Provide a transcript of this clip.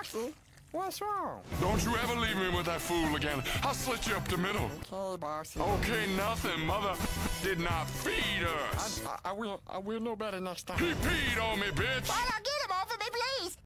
Boxy, what's wrong? Don't you ever leave me with that fool again. I'll slit you up the middle. Okay, Boxy. Okay, nothing. Mother did not feed us. I will know better next time. He peed on me, bitch. Why not get him off of me, please?